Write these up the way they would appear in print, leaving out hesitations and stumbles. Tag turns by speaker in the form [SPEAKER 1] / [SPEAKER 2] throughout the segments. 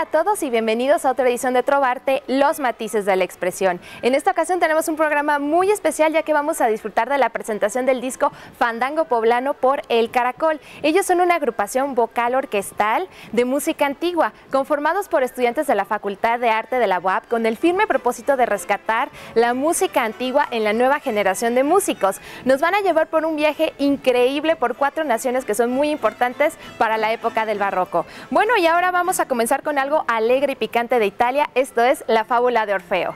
[SPEAKER 1] todos y bienvenidos a otra edición de Trovarte, Los Matices de la Expresión. En esta ocasión tenemos un programa muy especial ya que vamos a disfrutar de la presentación del disco Fandango Poblano por El Caracol. Ellos son una agrupación vocal orquestal de música antigua, conformados por estudiantes de la Facultad de Arte de la UAP con el firme propósito de rescatar la música antigua en la nueva generación de músicos. Nos van a llevar por un viaje increíble por 4 naciones que son muy importantes para la época del barroco. Bueno, y ahora vamos a comenzar con algo alegre y picante de Italia, esto es La Fábula de Orfeo.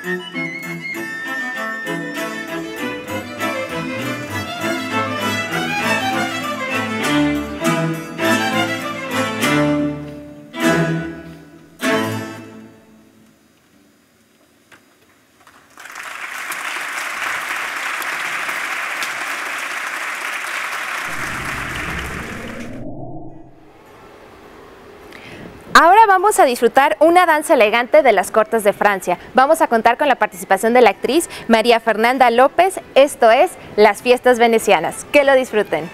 [SPEAKER 1] Ahora vamos a disfrutar una danza elegante de las cortes de Francia. Vamos a contar con la participación de la actriz María Fernanda López. Esto es Las Fiestas Venecianas. Que lo disfruten.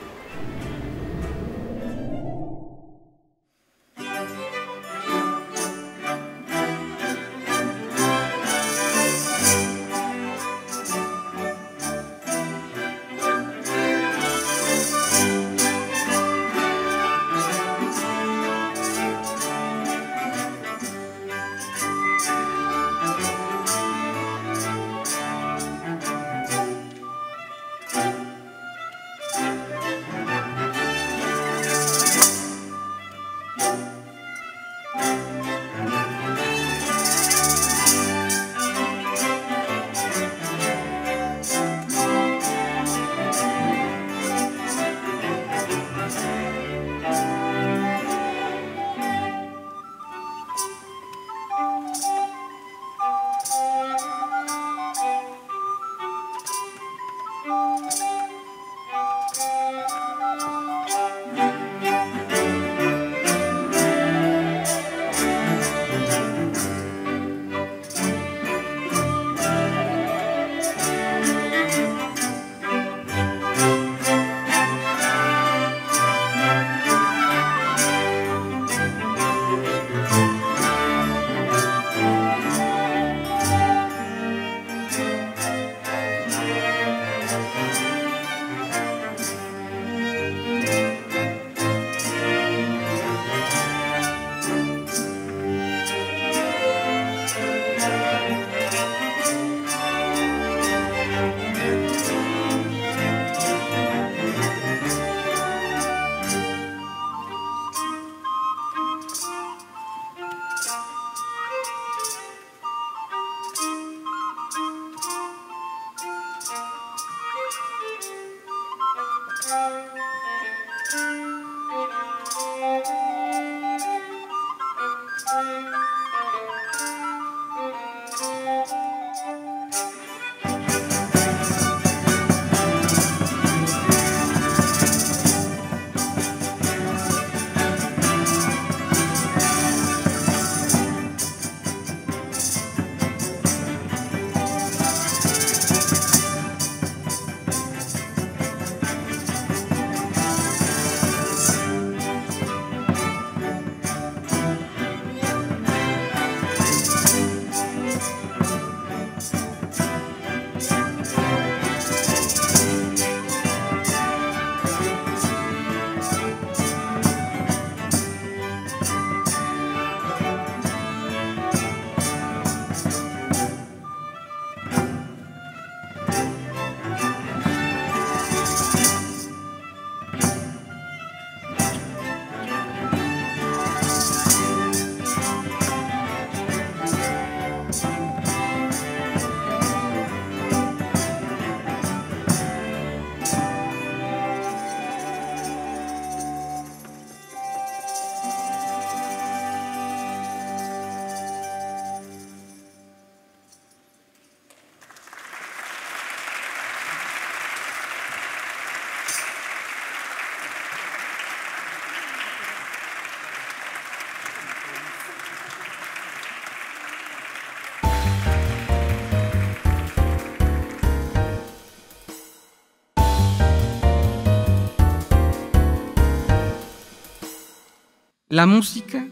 [SPEAKER 2] La música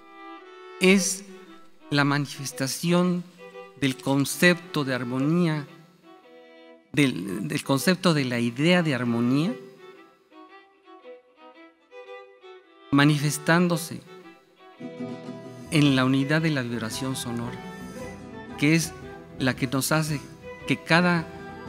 [SPEAKER 2] es la manifestación del concepto de armonía, del concepto de la idea de armonía, manifestándose en la unidad de la vibración sonora, que es la que nos hace que cada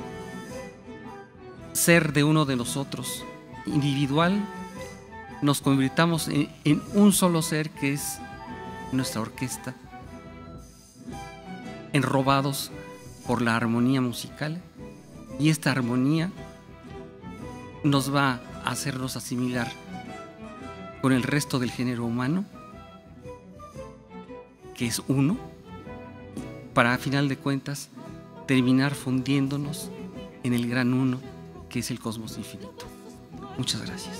[SPEAKER 2] ser de uno de nosotros, individual, nos convirtamos en un solo ser, que es nuestra orquesta. enrobados por la armonía musical, y esta armonía nos va a hacernos asimilar con el resto del género humano, que es uno, para a final de cuentas terminar fundiéndonos en el gran uno, que es el cosmos infinito. Muchas gracias.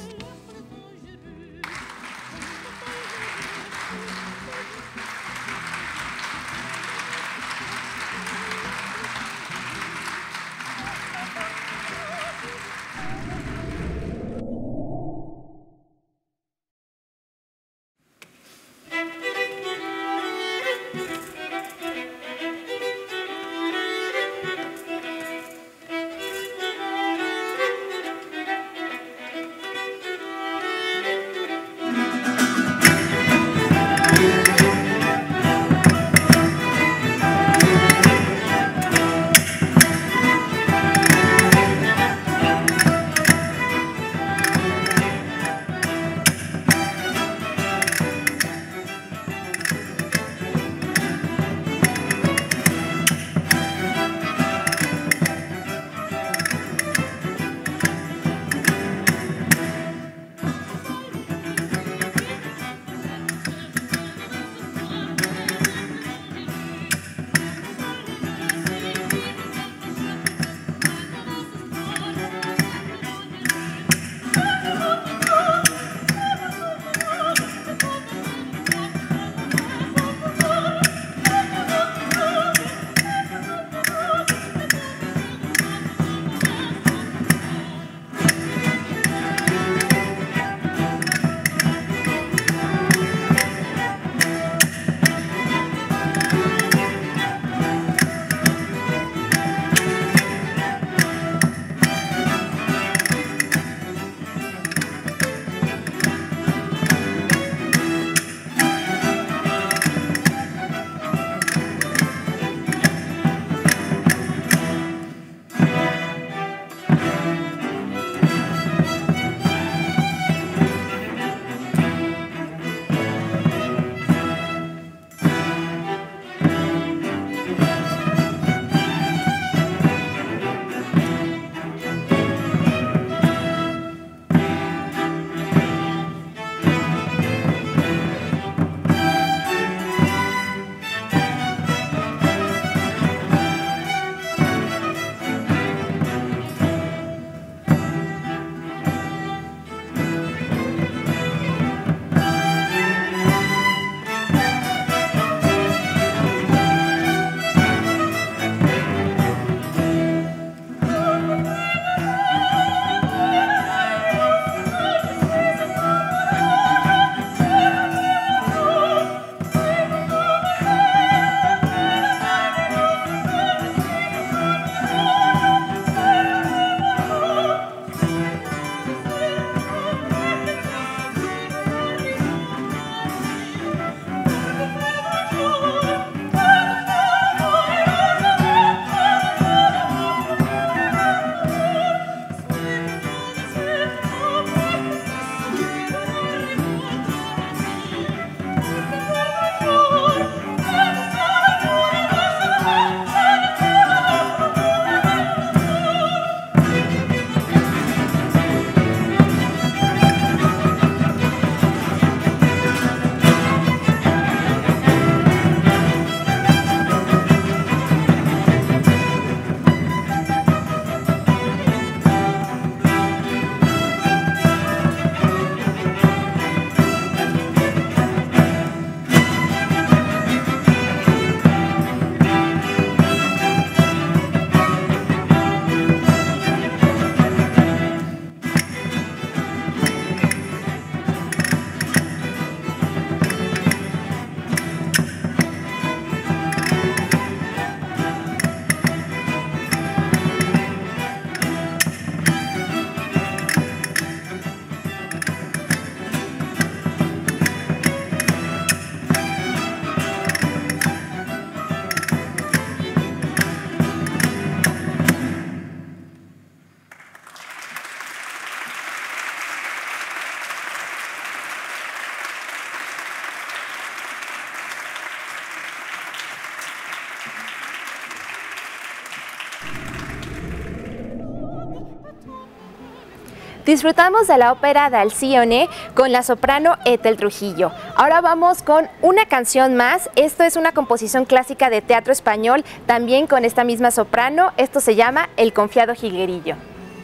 [SPEAKER 1] Disfrutamos de la ópera d'Alcione con la soprano Ethel Trujillo. Ahora vamos con una canción más. Esto es una composición clásica de teatro español, también con esta misma soprano. Esto se llama El confiado jilguerillo.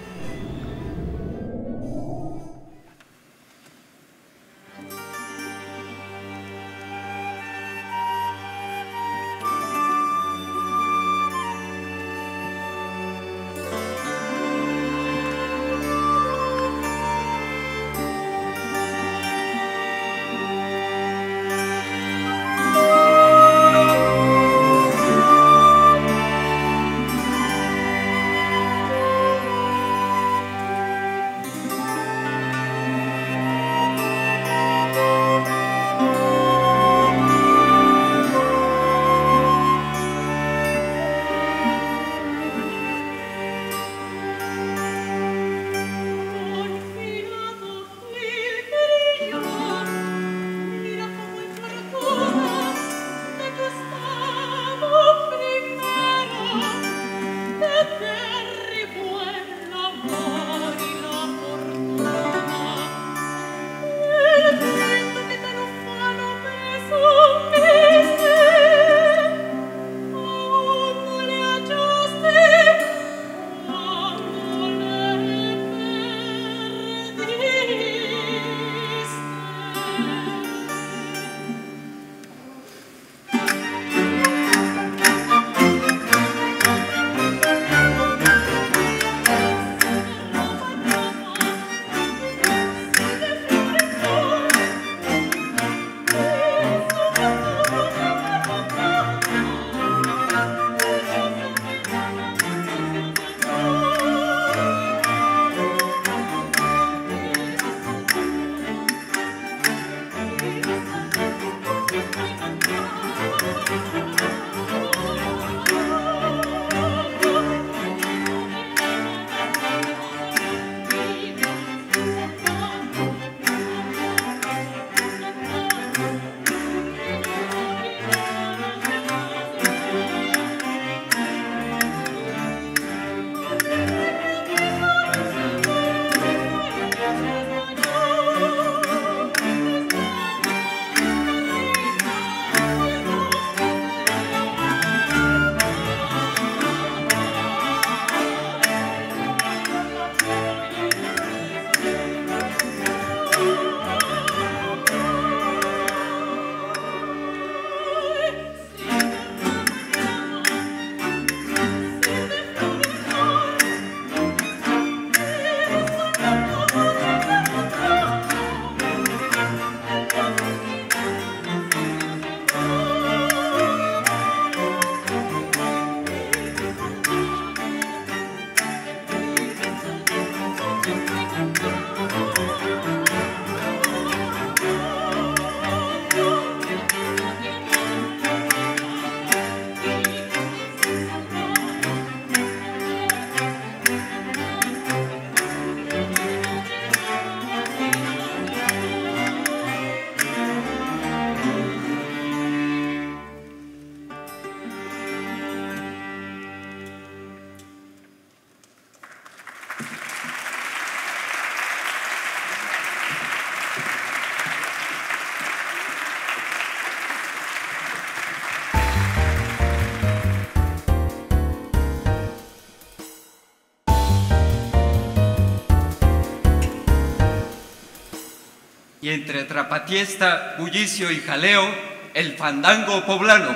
[SPEAKER 3] Y entre trapatiesta, bullicio y jaleo, el fandango poblano.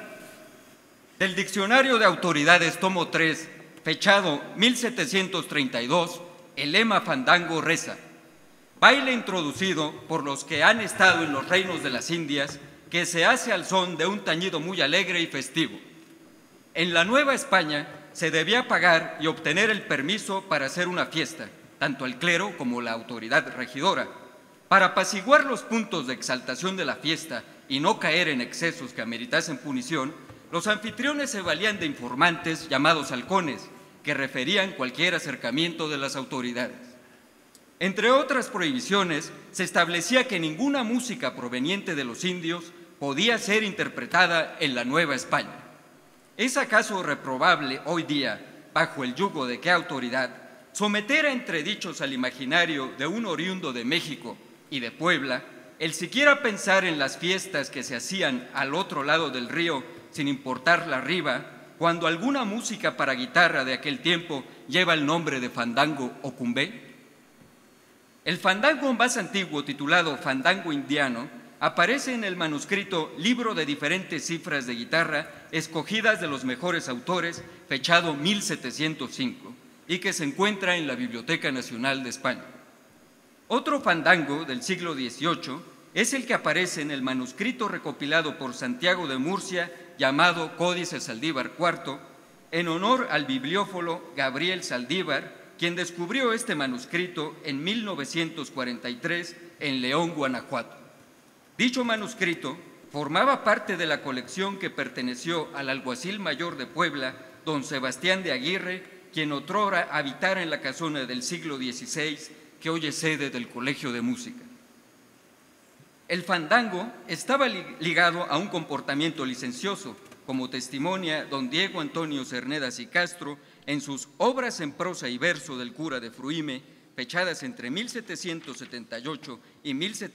[SPEAKER 3] Del Diccionario de Autoridades, tomo 3, fechado 1732, el lema fandango reza: baile introducido por los que han estado en los reinos de las Indias, que se hace al son de un tañido muy alegre y festivo. En la Nueva España se debía pagar y obtener el permiso para hacer una fiesta, tanto el clero como la autoridad regidora. Para apaciguar los puntos de exaltación de la fiesta y no caer en excesos que ameritasen punición, los anfitriones se valían de informantes llamados halcones, que referían cualquier acercamiento de las autoridades. Entre otras prohibiciones, se establecía que ninguna música proveniente de los indios podía ser interpretada en la Nueva España. ¿Es acaso reprobable hoy día, bajo el yugo de qué autoridad, Someter a entredichos al imaginario de un oriundo de México y de Puebla, el siquiera pensar en las fiestas que se hacían al otro lado del río, sin importar la riba, cuando alguna música para guitarra de aquel tiempo lleva el nombre de fandango o cumbé. El fandango más antiguo, titulado Fandango Indiano, aparece en el manuscrito Libro de diferentes cifras de guitarra escogidas de los mejores autores, fechado 1705, y que se encuentra en la Biblioteca Nacional de España. Otro fandango del siglo XVIII es el que aparece en el manuscrito recopilado por Santiago de Murcia llamado Códice Saldívar IV, en honor al bibliófilo Gabriel Saldívar, quien descubrió este manuscrito en 1943 en León, Guanajuato. Dicho manuscrito formaba parte de la colección que perteneció al alguacil mayor de Puebla, don Sebastián de Aguirre, quien otrora habitara en la casona del siglo XVI, que hoy es sede del Colegio de Música. El fandango estaba ligado a un comportamiento licencioso, como testimonia don Diego Antonio Cernedas y Castro en sus Obras en prosa y verso del cura de Fruíme, fechadas entre 1778 y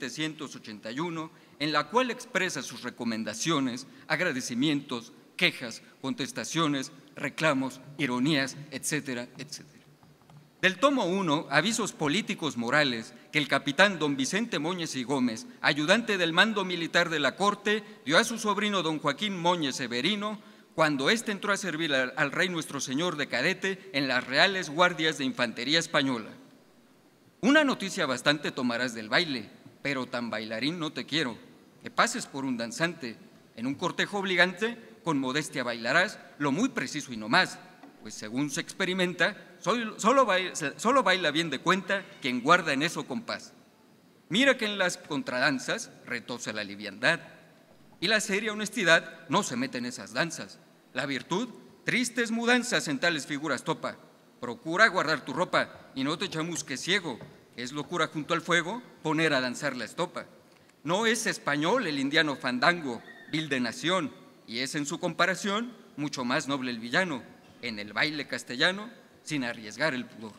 [SPEAKER 3] 1781, en la cual expresa sus recomendaciones, agradecimientos, quejas, contestaciones, reclamos, ironías, etcétera, etcétera. Del tomo 1, Avisos políticos morales, que el capitán don Vicente Moñez y Gómez, ayudante del mando militar de la corte, dio a su sobrino don Joaquín Moñez Severino, cuando éste entró a servir al rey nuestro señor de cadete en las Reales Guardias de Infantería Española. Una noticia bastante tomarás del baile, pero tan bailarín no te quiero, que pases por un danzante. En un cortejo obligante, con modestia bailarás lo muy preciso y no más, pues según se experimenta, solo baila bien de cuenta quien guarda en eso compás. Mira que en las contradanzas retosa la liviandad, y la seria honestidad no se mete en esas danzas. La virtud, tristes mudanzas en tales figuras topa. Procura guardar tu ropa y no te chamusques ciego, que es locura junto al fuego poner a danzar la estopa. No es español el indiano fandango, vil de nación, y es en su comparación mucho más noble el villano, en el baile castellano, sin arriesgar el pudor.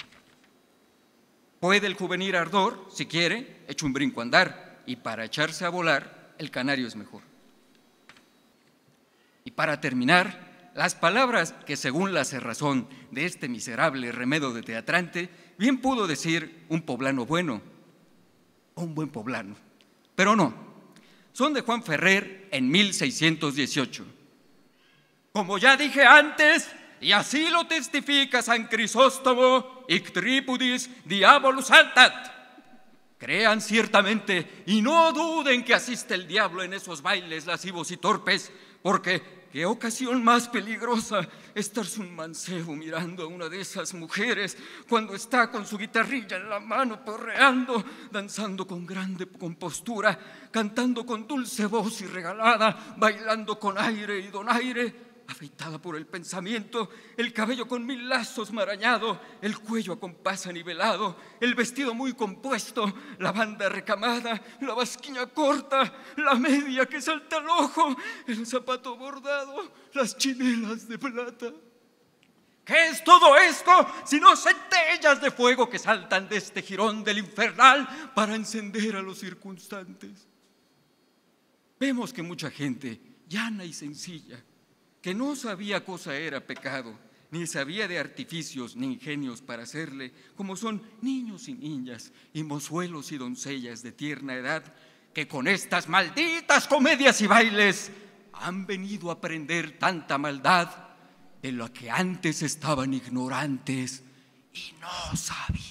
[SPEAKER 3] Puede el juvenil ardor, si quiere, echa un brinco a andar, y para echarse a volar, el canario es mejor. Y para terminar, las palabras que según la cerrazón de este miserable remedio de teatrante, bien pudo decir un poblano bueno, o un buen poblano, pero no, son de Juan Ferrer en 1618. Como ya dije antes, y así lo testifica San Crisóstomo, hic tripudis diabolus altat. Crean ciertamente y no duden que asiste el diablo en esos bailes lascivos y torpes, porque qué ocasión más peligrosa estarse un mancebo mirando a una de esas mujeres cuando está con su guitarrilla en la mano porreando, danzando con grande compostura, cantando con dulce voz y regalada, bailando con aire y donaire, afeitada por el pensamiento, el cabello con 1000 lazos marañado, el cuello a compás anivelado, el vestido muy compuesto, la banda recamada, la basquiña corta, la media que salta al ojo, el zapato bordado, las chinelas de plata. ¿Qué es todo esto sino centellas de fuego que saltan de este jirón del infernal para encender a los circunstantes? Vemos que mucha gente, llana y sencilla, que no sabía cosa era pecado, ni sabía de artificios ni ingenios para hacerle, como son niños y niñas, y mozuelos y doncellas de tierna edad, que con estas malditas comedias y bailes han venido a aprender tanta maldad de lo que antes estaban ignorantes y no sabían.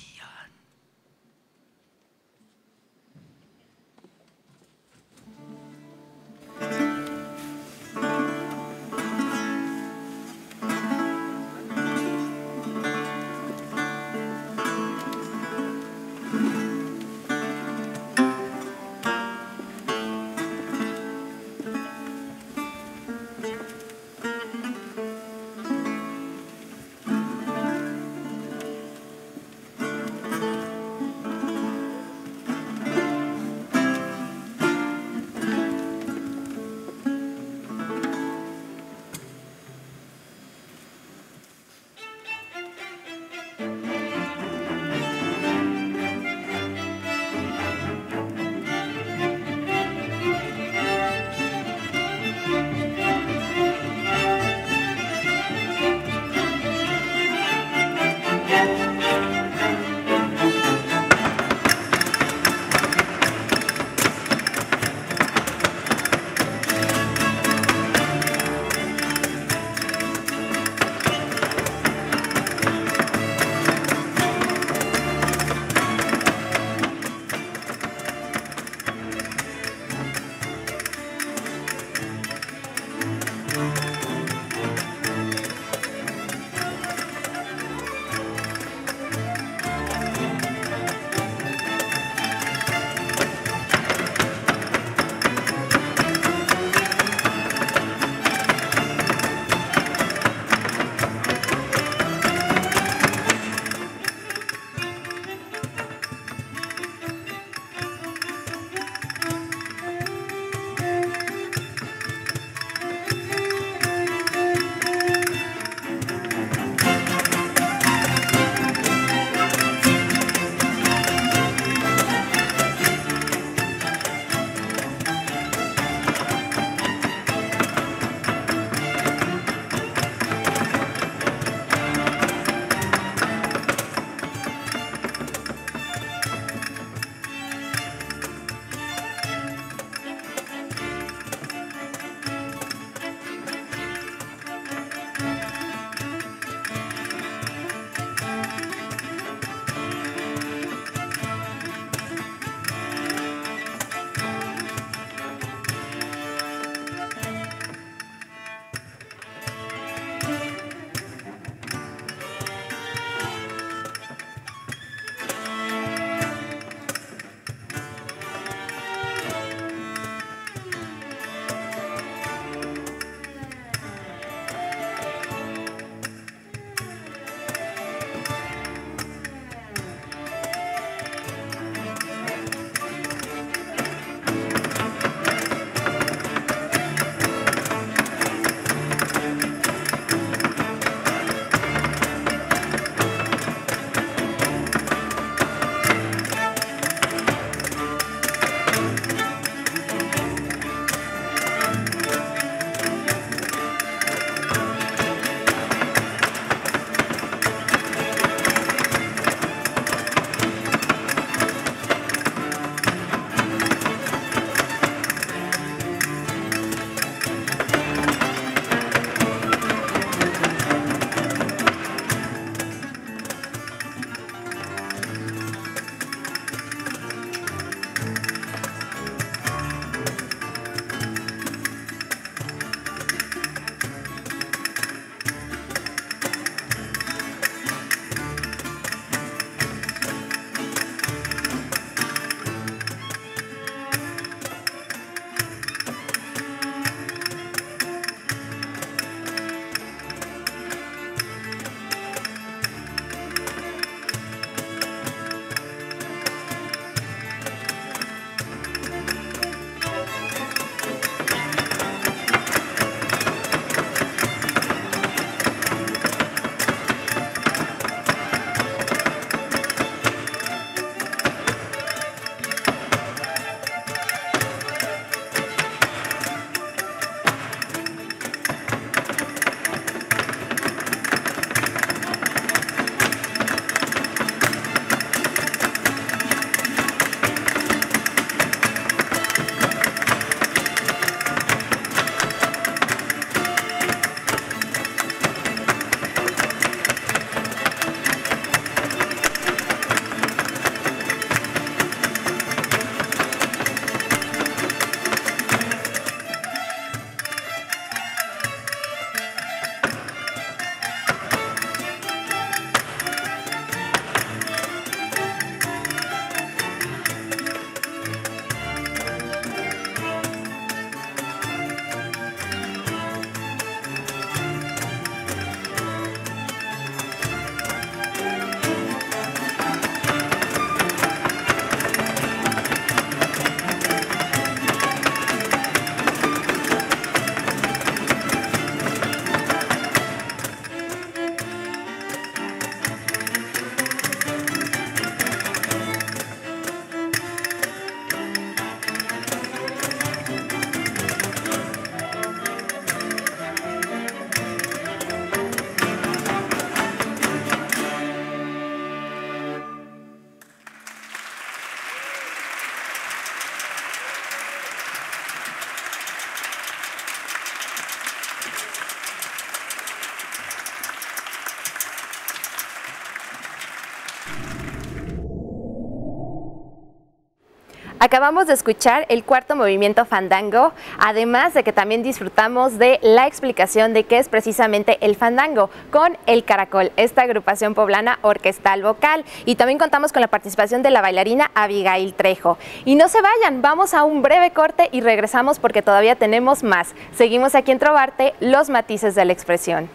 [SPEAKER 1] Acabamos de escuchar el cuarto movimiento fandango, además de que también disfrutamos de la explicación de qué es precisamente el fandango con El Caracol, esta agrupación poblana orquestal vocal. Y también contamos con la participación de la bailarina Abigail Trejo. Y no se vayan, vamos a un breve corte y regresamos porque todavía tenemos más. Seguimos aquí en Trovarte, los matices de la expresión.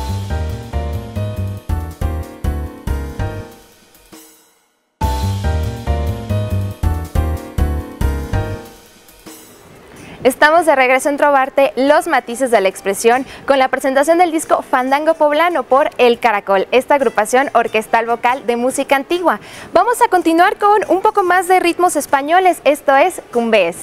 [SPEAKER 1] Estamos de regreso en Trovarte, los matices de la expresión, con la presentación del disco Fandango Poblano por El Caracol, esta agrupación orquestal vocal de música antigua. Vamos a continuar con un poco más de ritmos españoles, esto es cumbés.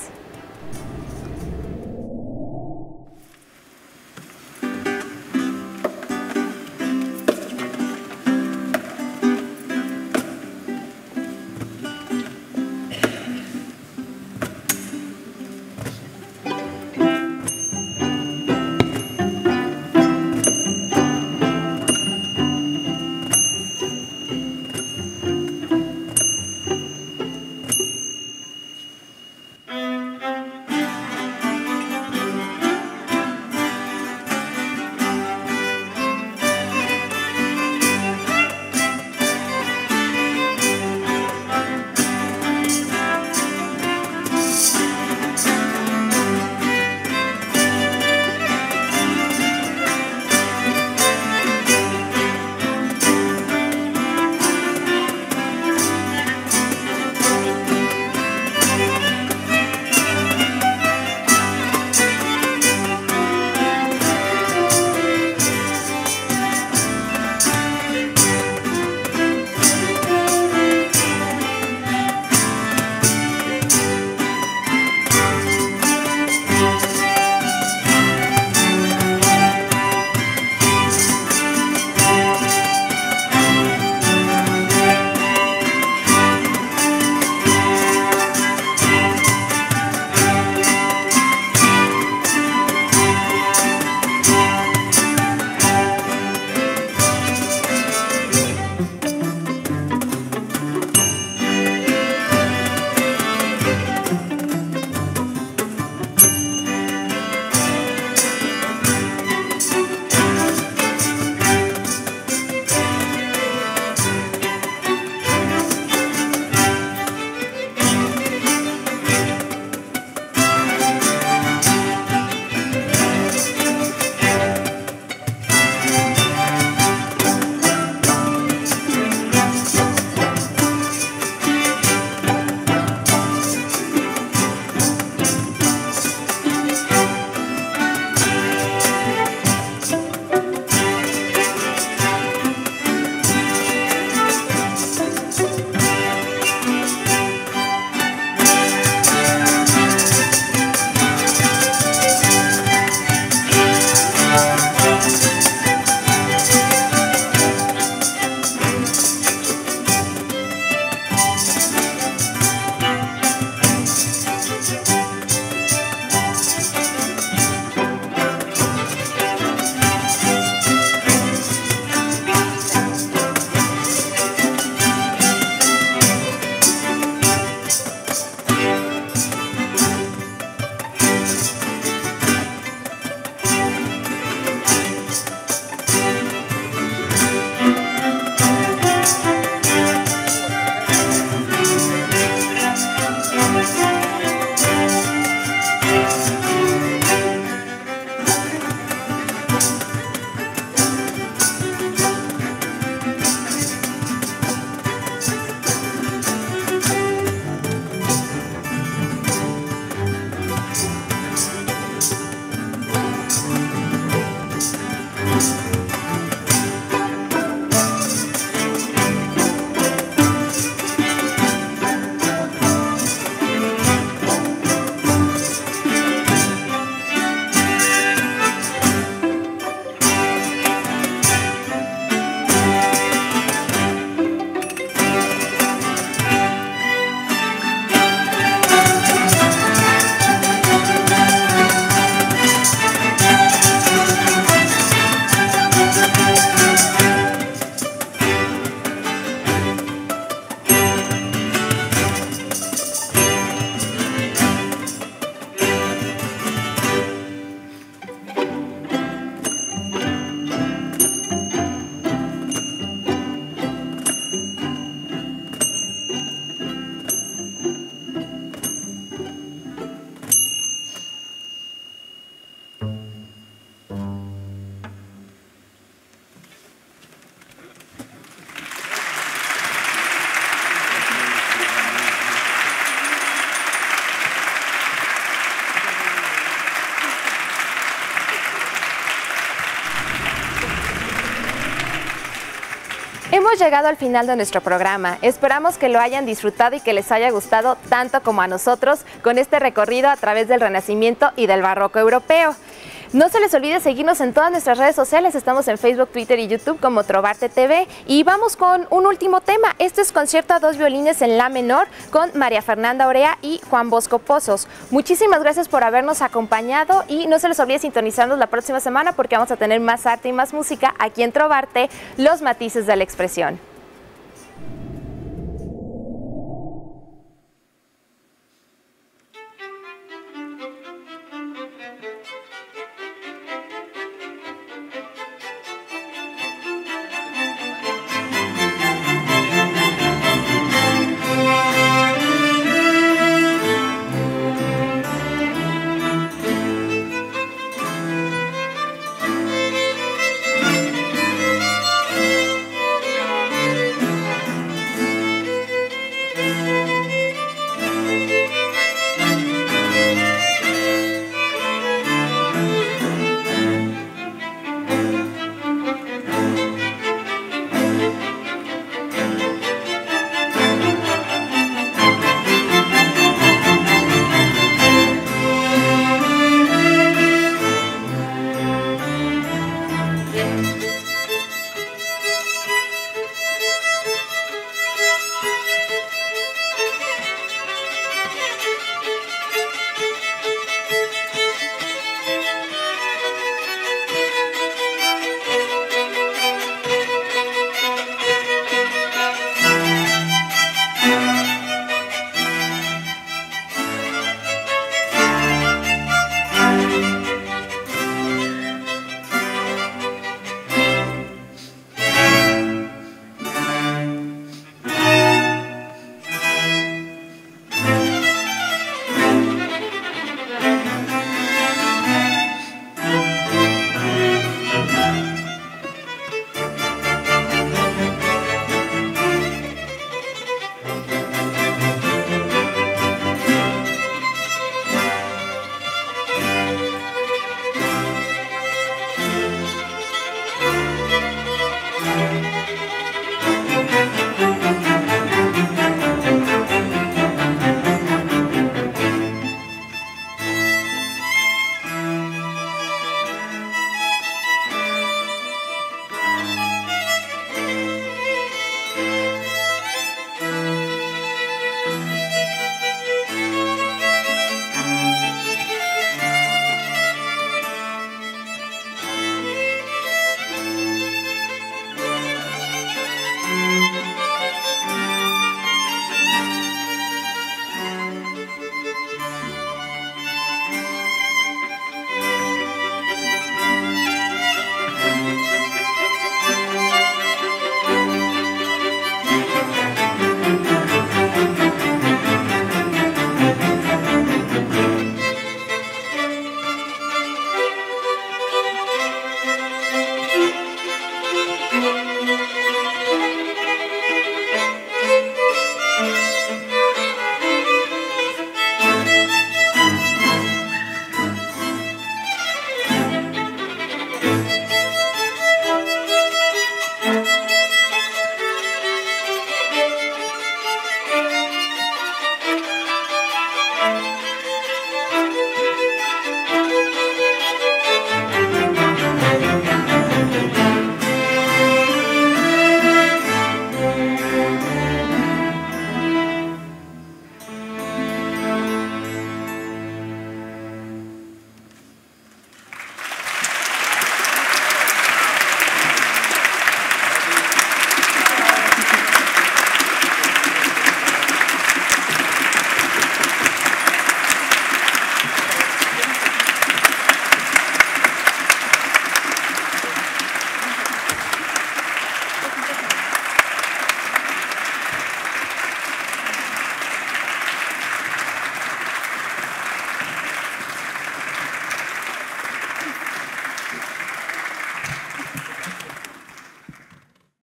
[SPEAKER 1] Hemos llegado al final de nuestro programa. Esperamos que lo hayan disfrutado y que les haya gustado tanto como a nosotros con este recorrido a través del Renacimiento y del Barroco europeo. No se les olvide seguirnos en todas nuestras redes sociales. Estamos en Facebook, Twitter y YouTube como Trovarte TV. Y vamos con un último tema. Este es concierto a 2 violines en la menor con María Fernanda Orea y Juan Bosco Pozos. Muchísimas gracias por habernos acompañado y no se les olvide sintonizarnos la próxima semana porque vamos a tener más arte y más música aquí en Trovarte, los matices de la expresión.